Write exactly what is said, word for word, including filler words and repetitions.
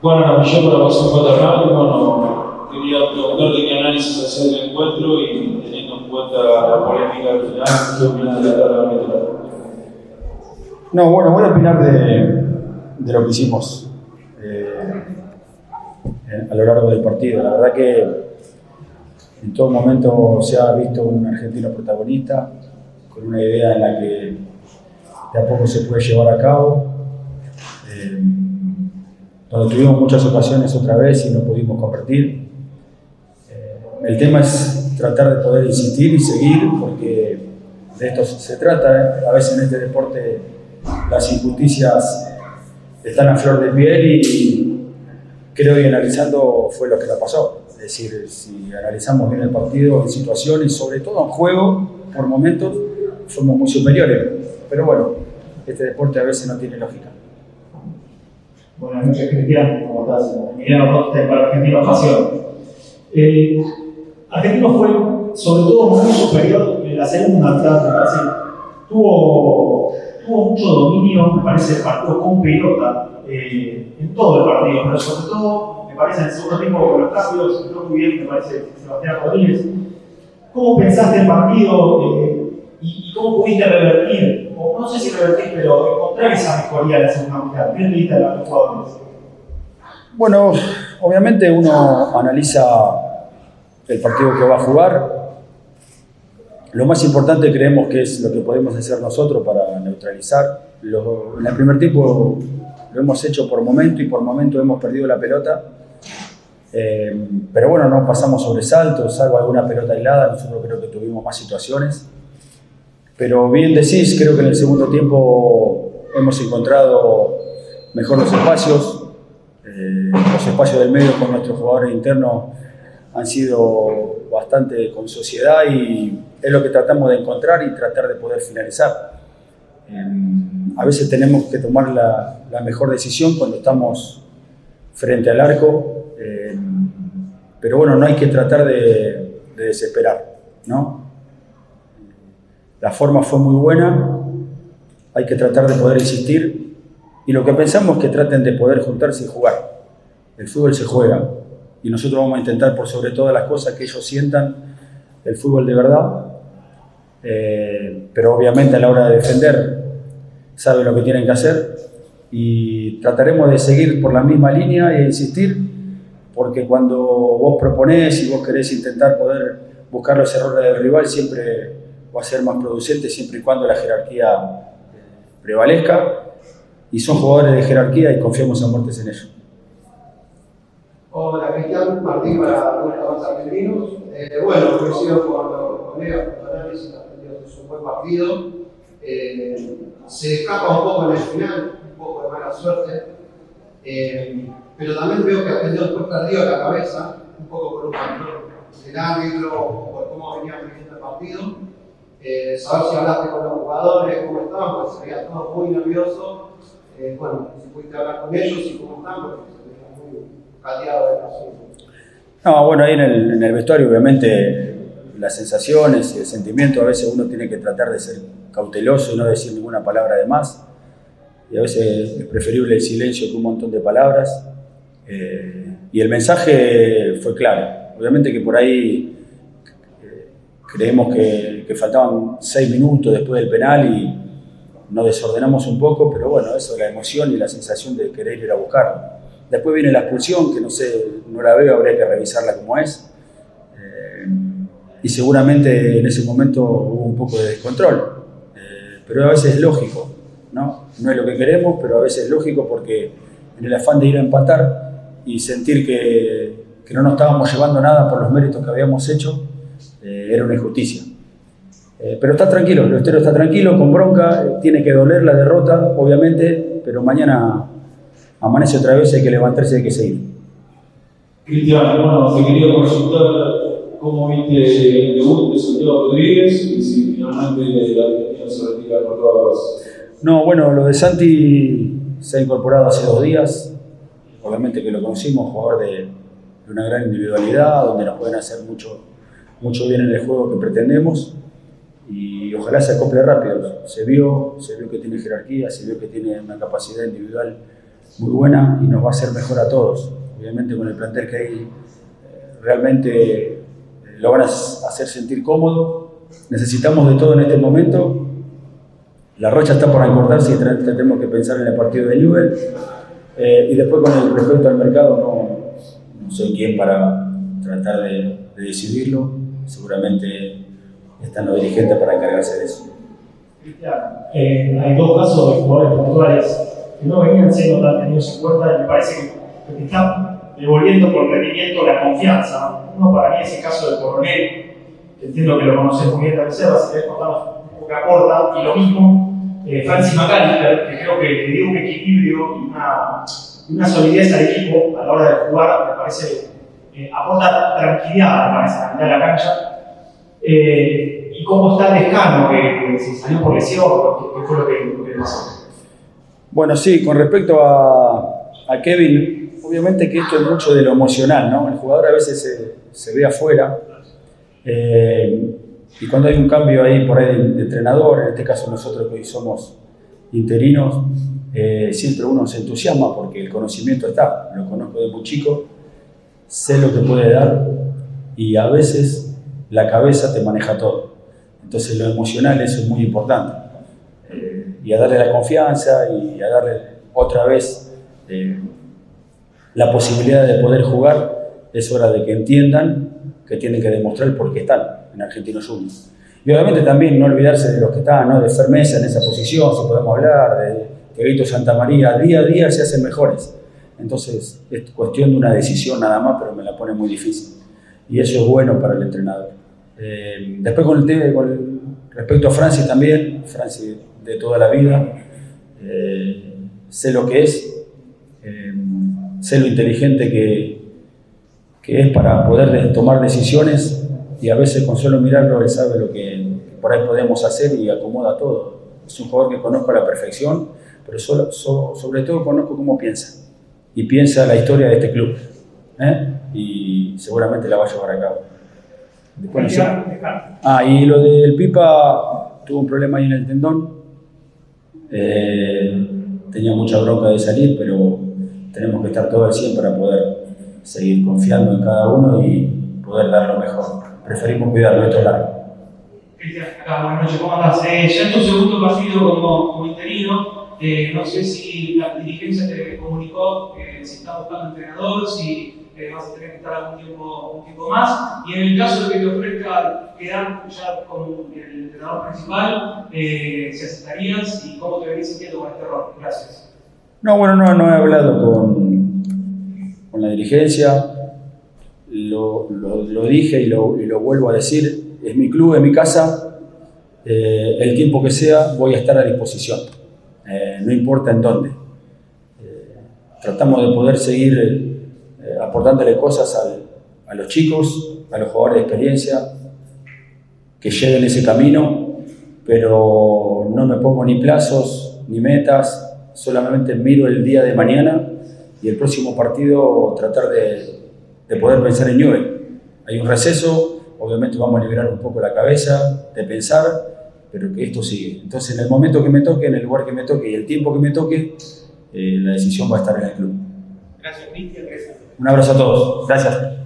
Bueno, la mayor para pasar paternal, bueno, quería preguntarle qué análisis hacer del encuentro y teniendo en cuenta la polémica del final, ¿qué opinas de la tabla arbitral? No, bueno, voy a opinar de, de lo que hicimos eh, a lo largo del partido. La verdad que en todo momento se ha visto un argentino protagonista, con una idea en la que de a poco se puede llevar a cabo. Eh, donde tuvimos muchas ocasiones otra vez y no pudimos convertir. Eh, el tema es tratar de poder insistir y seguir, porque de esto se trata. ¿eh? A veces en este deporte las injusticias están a flor de piel y creo que analizando fue lo que nos pasó. Es decir, si analizamos bien el partido en situaciones, sobre todo en juego, por momentos, somos muy superiores. Pero bueno, este deporte a veces no tiene lógica. Buenas noches, Cristian. ¿Cómo estás? Emiliano Roste para Argentino Pasión. Eh, Argentino fue, sobre todo, muy superior en la segunda mitad del partido. Tuvo, tuvo mucho dominio, me parece, el partido con pelota eh, en todo el partido, pero sobre todo, me parece, en el segundo tiempo con los cambios, entró muy bien, me parece, Sebastián Rodríguez. ¿Cómo pensaste el partido eh, y, y cómo pudiste revertir? No sé si revertir, pero encontrar esa mejoría en la segunda mitad. ¿Qué viste a los jugadores? Bueno, obviamente uno analiza el partido que va a jugar. Lo más importante creemos que es lo que podemos hacer nosotros para neutralizar. Lo, en el primer tiempo lo hemos hecho por momento y por momento hemos perdido la pelota. Eh, pero bueno, no pasamos sobresaltos, salvo alguna pelota aislada. Nosotros creo que tuvimos más situaciones. Pero bien decís, creo que en el segundo tiempo hemos encontrado mejor los espacios. Eh, los espacios del medio con nuestros jugadores internos han sido bastante con sociedad y es lo que tratamos de encontrar y tratar de poder finalizar. Eh, a veces tenemos que tomar la, la mejor decisión cuando estamos frente al arco, eh, pero bueno, no hay que tratar de, de desesperar, ¿no? La forma fue muy buena, hay que tratar de poder insistir y lo que pensamos es que traten de poder juntarse y jugar. El fútbol se juega y nosotros vamos a intentar por sobre todas las cosas que ellos sientan el fútbol de verdad, eh, pero obviamente a la hora de defender saben lo que tienen que hacer y trataremos de seguir por la misma línea e insistir, porque cuando vos proponés y vos querés intentar poder buscar los errores del rival siempre va a ser más producente siempre y cuando la jerarquía prevalezca y son jugadores de jerarquía y confiamos a muertes en ellos. Hola Cristian, Martín para Nuestros Argentinos. Eh, bueno, coincido con los colegas, con el análisis, es un buen partido. Eh, se escapa un poco en el final, un poco de mala suerte, eh, pero también veo que Argentino después perdió la cabeza, un poco por un control del árbitro, por cómo venía viviendo el partido. Eh, saber si hablaste con los jugadores, cómo estaban, porque se veía todo muy nervioso. Eh, bueno, si pudiste hablar con ellos y cómo están, porque se veía muy caldeado de asunto. No, bueno, ahí en el, en el vestuario, obviamente, las sensaciones y el sentimiento, a veces uno tiene que tratar de ser cauteloso y no decir ninguna palabra de más. Y a veces es preferible el silencio que un montón de palabras. Eh, y el mensaje fue claro. Obviamente que por ahí creemos que, que faltaban seis minutos después del penal y nos desordenamos un poco, pero bueno, eso es la emoción y la sensación de querer ir a buscarlo. Después viene la expulsión, que no sé, no la veo, habría que revisarla como es. Eh, y seguramente en ese momento hubo un poco de descontrol. Eh, pero a veces es lógico, ¿no? No es lo que queremos, pero a veces es lógico porque en el afán de ir a empatar y sentir que, que no nos estábamos llevando nada por los méritos que habíamos hecho, Eh, era una injusticia. Eh, pero está tranquilo, el Estero está tranquilo, con bronca, eh, tiene que doler la derrota, obviamente, pero mañana amanece otra vez, hay que levantarse y hay que seguir. Cristian, bueno, te quería consultar cómo viste el debut de Santiago Rodríguez y si finalmente la Argentina se retira por todas las... No, bueno, lo de Santi se ha incorporado hace dos días, obviamente que lo conocimos, jugador de, de una gran individualidad, donde nos pueden hacer mucho mucho bien en el juego que pretendemos y ojalá se acople rápido. Se vio, se vio que tiene jerarquía, se vio que tiene una capacidad individual muy buena y nos va a hacer mejor a todos. Obviamente con el plantel que hay, realmente lo van a hacer sentir cómodo. Necesitamos de todo en este momento. La racha está por acortarse y tenemos que pensar en el partido de Newell. Eh, y después con el respecto al mercado, no, no soy quien para tratar de, de decidirlo. Seguramente están los dirigentes para encargarse de eso. Cristian, eh, hay dos casos de jugadores puntuales que no venían siendo tan tenidos en cuenta y me parece que, que te están devolviendo por rendimiento la confianza. Uno para mí es el caso de Coronel, que entiendo que lo conoces muy bien de reserva, si querés contarnos un poco que aporta, y lo mismo eh, Francis McAllister, que creo que le dio un equilibrio y una, una solidez al equipo a la hora de jugar, me parece, eh, aporta tranquilidad, me parece, a la mitad de la cancha. Eh, y cómo está Lescano, que, que se salió por lesión, ¿qué, qué fue lo que, lo que pasó? Bueno, sí, con respecto a, a Kevin, obviamente que esto es mucho de lo emocional, ¿no? El jugador a veces se, se ve afuera, eh, y cuando hay un cambio ahí por ahí de, de entrenador, en este caso nosotros que hoy somos interinos, eh, siempre uno se entusiasma porque el conocimiento está, lo conozco de muy chico, sé lo que puede dar y a veces la cabeza te maneja todo. Entonces lo emocional eso es muy importante. Eh, y a darle la confianza y a darle otra vez eh, la posibilidad de poder jugar, es hora de que entiendan que tienen que demostrar por qué están en Argentinos Juniors. Y obviamente también no olvidarse de los que están, ¿no? De Fermesa en esa posición, si podemos hablar, de Teguito Santamaría, día a día se hacen mejores. Entonces es cuestión de una decisión nada más, pero me la pone muy difícil. Y eso es bueno para el entrenador. Eh, después con el tema, con el, respecto a Francis también, Francis de toda la vida, eh, sé lo que es, eh, sé lo inteligente que, que es para poder de, tomar decisiones y a veces con solo mirarlo él sabe lo que, que por ahí podemos hacer y acomoda todo. Es un jugador que conozco a la perfección, pero solo, so, sobre todo conozco cómo piensa y piensa la historia de este club, ¿eh? Y seguramente la va a llevar a cabo. Después, no sé. Ah, y lo del Pipa, tuvo un problema ahí en el tendón, eh, tenía mucha bronca de salir, pero tenemos que estar todo al cien para poder seguir confiando en cada uno y poder dar lo mejor. Preferimos cuidarlo, esto es largo. Cristian, acá, buenas noches, ¿cómo andás? Eh, ya en tu segundo partido como, como interino, eh, no sé si la dirigencia te comunicó eh, si estás buscando entrenador, si Eh, vas a tener que estar algún tiempo, un tiempo más, y en el caso de que te ofrezca quedar ya con el entrenador principal, eh, si aceptarías y cómo te venís sintiendo con este rol. Gracias. No, bueno, no, no he hablado con, con la dirigencia, lo, lo, lo dije y lo, y lo vuelvo a decir, es mi club, es mi casa, eh, el tiempo que sea voy a estar a disposición, eh, no importa en dónde. Eh, tratamos de poder seguir Eh, aportándole cosas al, a los chicos, a los jugadores de experiencia, que lleven ese camino, pero no me pongo ni plazos ni metas, solamente miro el día de mañana y el próximo partido tratar de, de poder pensar en Newell. Hay un receso, obviamente vamos a liberar un poco la cabeza de pensar, pero que esto sigue. Entonces en el momento que me toque, en el lugar que me toque y el tiempo que me toque, eh, la decisión va a estar en el club. Gracias, Cristian. Un abrazo a todos. Gracias.